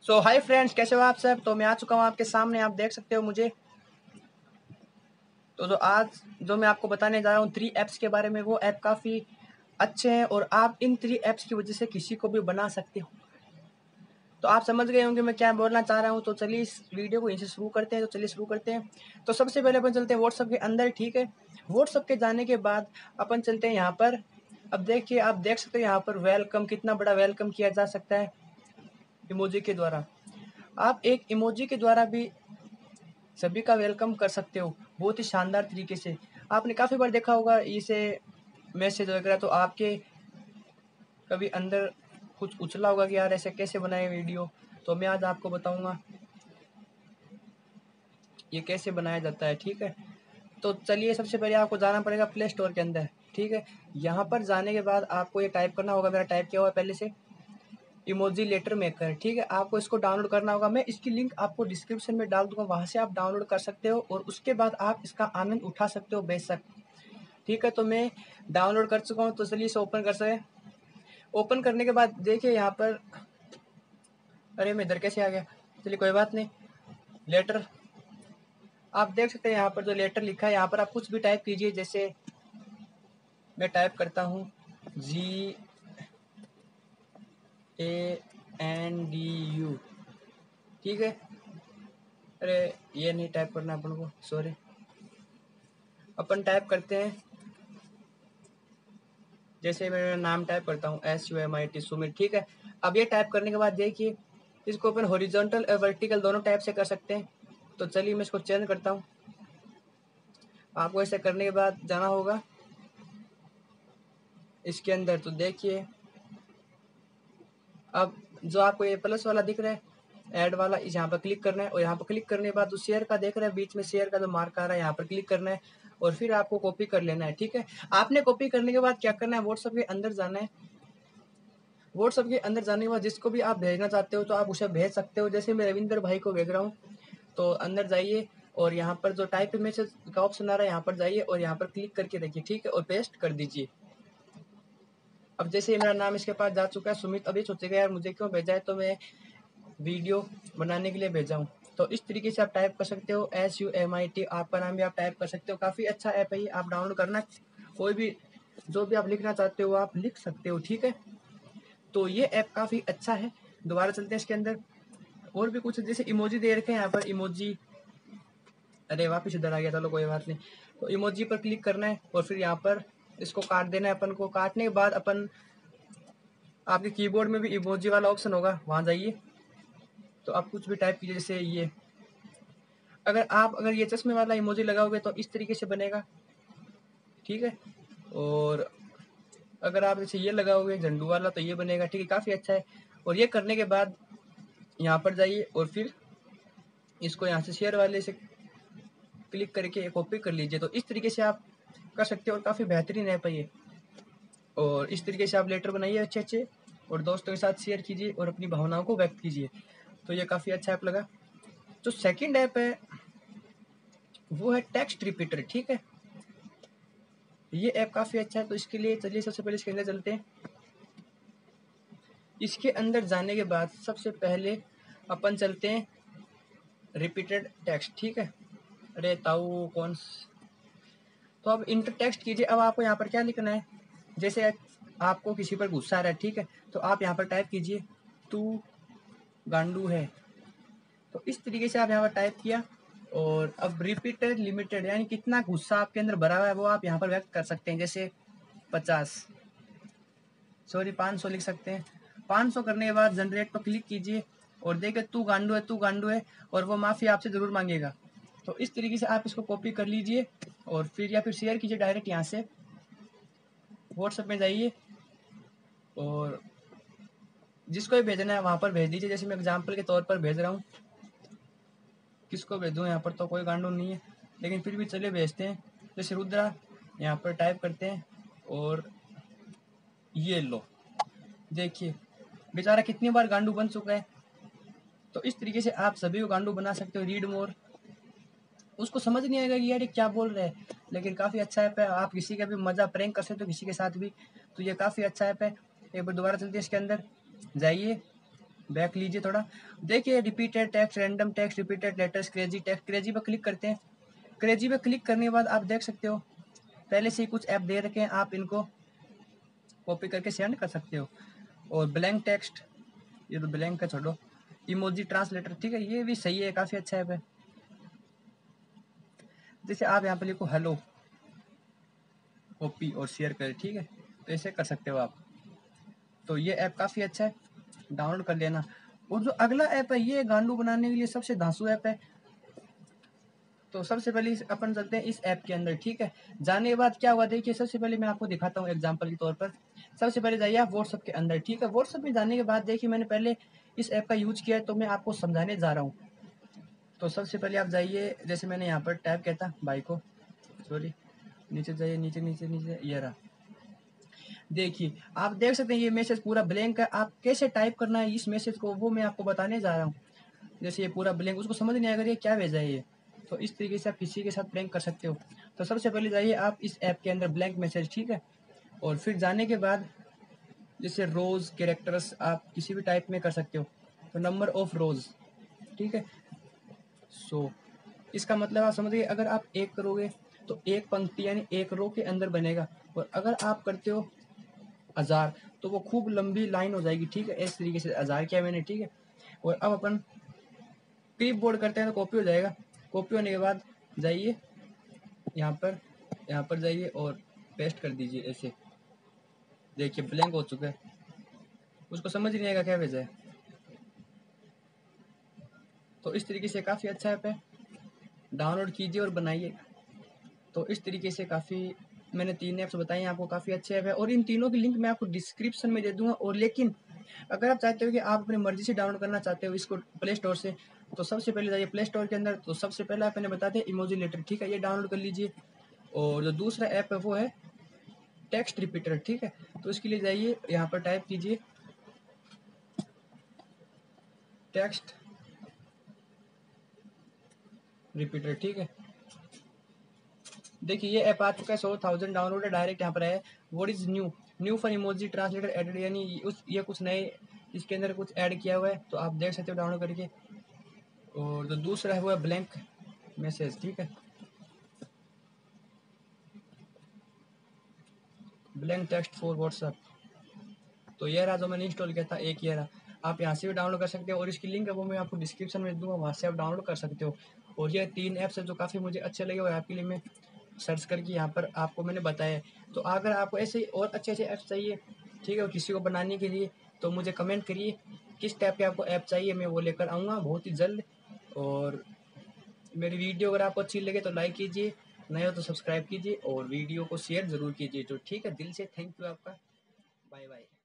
सो hi friends, कैसे हो आप सब। तो मैं आ चुका हूँ आपके सामने, आप देख सकते हो मुझे। तो आज जो मैं आपको बताने जा रहा हूँ 3 ऐप्स के बारे में, वो ऐप काफ़ी अच्छे हैं और आप इन 3 ऐप्स की वजह से किसी को भी बना सकते हो। तो आप समझ गए होंगे मैं क्या बोलना चाह रहा हूँ। तो चलिए इस वीडियो को यहीं से शुरू करते हैं। तो चलिए शुरू करते हैं। तो सबसे पहले अपन चलते हैं व्हाट्सअप के अंदर, ठीक है। व्हाट्सअप के जाने के बाद अपन चलते हैं यहाँ पर। अब देखिए, आप देख सकते हो यहाँ पर वेलकम, कितना बड़ा वेलकम किया जा सकता है इमोजी के द्वारा। आप एक इमोजी के द्वारा भी सभी का वेलकम कर सकते हो बहुत ही शानदार तरीके से। आपने काफ़ी बार देखा होगा इसे मैसेज वगैरह, तो आपके कभी अंदर कुछ उछला होगा कि यार ऐसे कैसे बनाए वीडियो। तो मैं आज आपको बताऊंगा ये कैसे बनाया जाता है, ठीक है। तो चलिए, सबसे पहले आपको जाना पड़ेगा प्ले स्टोर के अंदर, ठीक है। यहाँ पर जाने के बाद आपको ये टाइप करना होगा, मेरा टाइप किया हुआ है पहले से, इमोजी लेटर मेकर, ठीक है। आपको इसको डाउनलोड करना होगा। मैं इसकी लिंक आपको डिस्क्रिप्शन में डाल दूंगा, वहां से आप डाउनलोड कर सकते हो और उसके बाद आप इसका आनंद उठा सकते हो बेशक, ठीक है। तो मैं डाउनलोड कर चुका हूँ, तो चलिए इसे ओपन कर सके। ओपन करने के बाद देखिए यहाँ पर, अरे मैं इधर कैसे आ गया, चलिए कोई बात नहीं। लेटर आप देख सकते हैं यहाँ पर जो लेटर लिखा है, यहाँ पर आप कुछ भी टाइप कीजिए। जैसे मैं टाइप करता हूँ GANDU, ठीक है। अरे ये नहीं टाइप करना अपन को, सॉरी। अपन टाइप करते हैं, जैसे मैं नाम टाइप करता हूँ SUMIT, सुमित, ठीक है। अब ये टाइप करने के बाद देखिए, इसको अपन हॉरिजॉन्टल और वर्टिकल दोनों टाइप से कर सकते हैं। तो चलिए मैं इसको चेंज करता हूँ। आपको ऐसे करने के बाद जाना होगा इसके अंदर। तो देखिए, अब जो आपको ये प्लस वाला दिख रहा है, ऐड वाला, इस यहाँ पर क्लिक करना है और यहाँ पर क्लिक करने के बाद जो शेयर का देख रहे हैं बीच में, शेयर का जो मार्क आ रहा है, यहाँ पर क्लिक करना है और फिर आपको कॉपी कर लेना है, ठीक है। आपने कॉपी करने के बाद क्या करना है, व्हाट्सएप के अंदर जाना है। व्हाट्सएप के अंदर जाने के बाद जिसको भी आप भेजना चाहते हो तो आप उसे भेज सकते हो। जैसे मैं रविंदर भाई को भेज रहा हूँ, तो अंदर जाइए और यहाँ पर जो टाइप मैसेज का ऑप्शन आ रहा है, यहाँ पर जाइए और यहाँ पर क्लिक करके देखिए, ठीक है, और पेस्ट कर दीजिए। अब जैसे मेरा नाम इसके पास जा चुका है सुमित, अभी सोचेगा यार मुझे क्यों भेजा है, तो मैं वीडियो बनाने के लिए भेजा हूँ। तो इस तरीके से आप टाइप कर सकते हो SUMIT, आपका नाम भी आप टाइप कर सकते हो। काफ़ी अच्छा ऐप है ये, आप डाउनलोड करना। कोई भी जो भी आप लिखना चाहते हो आप लिख सकते हो, ठीक है। तो ये ऐप काफ़ी अच्छा है। दोबारा चलते हैं इसके अंदर। और भी कुछ जैसे इमोजी दे रखे हैं यहाँ पर, इमोजी, अरे वापिस इधर आ गया, चलो कोई बात नहीं। तो इमोजी पर क्लिक करना है और फिर यहाँ पर इसको काट देना है अपन को। काटने के बाद अपन, आपके कीबोर्ड में भी इमोजी वाला ऑप्शन होगा, वहाँ जाइए तो आप कुछ भी टाइप कीजिए। जैसे ये, अगर ये चश्मे वाला इमोजी लगाओगे तो इस तरीके से बनेगा, ठीक है। और अगर आप जैसे ये लगाओगे झंडू वाला तो ये बनेगा, ठीक है। काफ़ी अच्छा है। और ये करने के बाद यहाँ पर जाइए और फिर इसको यहाँ से शेयर वाले से क्लिक करके कॉपी कर लीजिए। तो इस तरीके से आप कर सकते हो और काफ़ी बेहतरीन ऐप है ये। और इस तरीके से आप लेटर बनाइए अच्छे अच्छे और दोस्तों के साथ शेयर कीजिए और अपनी भावनाओं को व्यक्त कीजिए। तो ये काफ़ी अच्छा ऐप लगा। जो सेकंड ऐप है वो है टेक्स्ट रिपीटर, ठीक है। ये ऐप काफ़ी अच्छा है। तो इसके लिए चलिए सबसे पहले इसके अंदर चलते हैं। इसके अंदर जाने के बाद सबसे पहले अपन चलते हैं रिपीटेड टेक्स्ट, ठीक है। अरे ताऊ कौन, तो अब इंटर टेक्स्ट कीजिए। अब आपको यहाँ पर क्या लिखना है, जैसे आपको किसी पर गुस्सा आ रहा है, ठीक है, तो आप यहाँ पर टाइप कीजिए तू गांडू है। तो इस तरीके से आप यहाँ पर टाइप किया और अब रिपीटेड लिमिटेड, यानी कितना गुस्सा आपके अंदर भरा हुआ है वो आप यहाँ पर व्यक्त कर सकते हैं। जैसे 50, सॉरी 500 लिख सकते हैं। 500 करने के बाद जनरेट पर क्लिक कीजिए और देखिए तू गांडू है, तू गांडू है, और वो माफ़ी आपसे ज़रूर मांगेगा। तो इस तरीके से आप इसको कॉपी कर लीजिए और फिर या फिर शेयर कीजिए डायरेक्ट यहाँ से। व्हाट्सएप में जाइए और जिसको भी भेजना है वहाँ पर भेज दीजिए। जैसे मैं एग्जांपल के तौर पर भेज रहा हूँ, किसको भेजूँ, यहाँ पर तो कोई गांडू नहीं है, लेकिन फिर भी चलिए भेजते हैं। जैसे रुद्रा, यहाँ पर टाइप करते हैं और ये लो, देखिए बेचारा कितनी बार गांडू बन चुका है। तो इस तरीके से आप सभी को गांडू बना सकते हो। रीड मोर, उसको समझ नहीं आएगा कि यार ये क्या बोल रहे हैं, लेकिन काफ़ी अच्छा ऐप है। आप किसी का भी मजा प्रैंक कर सकते हो, किसी के साथ भी। तो ये काफ़ी अच्छा ऐप है। एक बार दोबारा चलते हैं इसके अंदर, जाइए बैक लीजिए थोड़ा, देखिए repeated text, random text, repeated letters, crazy text, crazy पर क्लिक करते हैं। क्रेजी पे क्लिक करने के बाद आप देख सकते हो पहले से ही कुछ ऐप दे रखे हैं, आप इनको कॉपी करके सेंड कर सकते हो। और ब्लैंक टेक्स्ट, ये तो ब्लैंक का छोड़ो, इमोजी ट्रांसलेटर, ठीक है, ये भी सही है, काफ़ी अच्छा ऐप है। जैसे आप यहाँ पे लिखो हेलो, कॉपी और शेयर करें, ठीक है, तो ऐसे कर सकते हो आप। तो ये ऐप काफ़ी अच्छा है, डाउनलोड कर लेना। और जो अगला ऐप है ये गांडू बनाने के लिए सबसे धांसू ऐप है। तो सबसे पहले अपन चलते हैं इस ऐप के अंदर, ठीक है। जाने के बाद क्या हुआ देखिए, सबसे पहले मैं आपको दिखाता हूँ एग्जांपल के तौर पर। सबसे पहले जाइए आप व्हाट्सअप के अंदर, ठीक है। व्हाट्सअप में जाने के बाद देखिए मैंने पहले इस ऐप का यूज किया है, तो मैं आपको समझाने जा रहा हूँ। तो सबसे पहले आप जाइए, जैसे मैंने यहाँ पर टाइप किया था भाई को, सॉरी, नीचे जाइए, नीचे नीचे नीचे, ये रहा। देखिए आप देख सकते हैं ये मैसेज पूरा ब्लैंक है। आप कैसे टाइप करना है इस मैसेज को वो मैं आपको बताने जा रहा हूँ। जैसे ये पूरा ब्लैंक, उसको समझ नहीं आएगा ये क्या भेजा है ये, तो इस तरीके से आप किसी के साथ प्रैंक कर सकते हो। तो सबसे पहले जाइए आप इस ऐप के अंदर, ब्लैंक मैसेज, ठीक है। और फिर जाने के बाद जैसे रोज कैरेक्टर्स आप किसी भी टाइप में कर सकते हो, तो नंबर ऑफ रोज, ठीक है। सो इसका मतलब आप समझिए, अगर आप एक करोगे तो एक पंक्ति यानी एक रो के अंदर बनेगा, और अगर आप करते हो 1000 तो वो खूब लंबी लाइन हो जाएगी, ठीक है। इस तरीके से 1000 किया मैंने, ठीक है। और अब अपन क्लिप बोर्ड करते हैं तो कॉपी हो जाएगा। कॉपी होने के बाद जाइए यहाँ पर जाइए और पेस्ट कर दीजिए ऐसे। देखिए ब्लैंक हो चुका है, उसको समझ नहीं आएगा क्या भेजा है। तो इस तरीके से काफ़ी अच्छा ऐप है, डाउनलोड कीजिए और बनाइए। तो इस तरीके से काफ़ी मैंने 3 ऐप्स बताए हैं आपको, काफ़ी अच्छे ऐप है, और इन तीनों की लिंक मैं आपको डिस्क्रिप्शन में दे दूंगा। और लेकिन अगर आप चाहते हो कि आप अपनी मर्जी से डाउनलोड करना चाहते हो इसको प्ले स्टोर से, तो सबसे पहले जाइए प्ले स्टोर के अंदर। तो सबसे पहले आप मैंने बता दिया इमोजी लेटर, ठीक है, ये डाउनलोड कर लीजिए। और जो दूसरा ऐप है वो है टेक्स्ट रिपीटर, ठीक है। तो इसके लिए जाइए यहाँ पर टाइप कीजिए टेक्स्ट रिपीटर, ठीक है। देखिए ये ऐप आ चुका है, 100,000 डाउनलोड है, डायरेक्ट यहाँ पर है what is new, new for emoji translator added, यानी ये कुछ नए इसके अंदर कुछ ऐड किया हुआ है, तो आप देख सकते हो डाउनलोड करके। और जो दूसरा है वो है ब्लैंक मैसेज, ठीक है, ब्लैंक टेक्स्ट फॉर व्हाट्सएप। तो ये रहा जो मैंने इंस्टॉल किया था, एक ये रहा। आप यहाँ से भी डाउनलोड कर सकते हो, और इसकी लिंक है वो मैं आपको डिस्क्रिप्शन में दूंगा, वहाँ से आप डाउनलोड कर सकते हो। और ये 3 ऐप्स है जो काफ़ी मुझे अच्छे लगे, और आपके लिए मैं सर्च करके यहाँ पर आपको मैंने बताया। तो अगर आपको ऐसे और अच्छे अच्छे ऐप्स चाहिए, ठीक है, और किसी को बनाने के लिए, तो मुझे कमेंट करिए किस टाइप के आपको ऐप चाहिए, मैं वो लेकर आऊँगा बहुत ही जल्द। और मेरी वीडियो अगर आपको अच्छी लगे तो लाइक कीजिए, नए हो तो सब्सक्राइब कीजिए, और वीडियो को शेयर ज़रूर कीजिए। तो ठीक है, दिल से थैंक यू आपका, बाय बाय।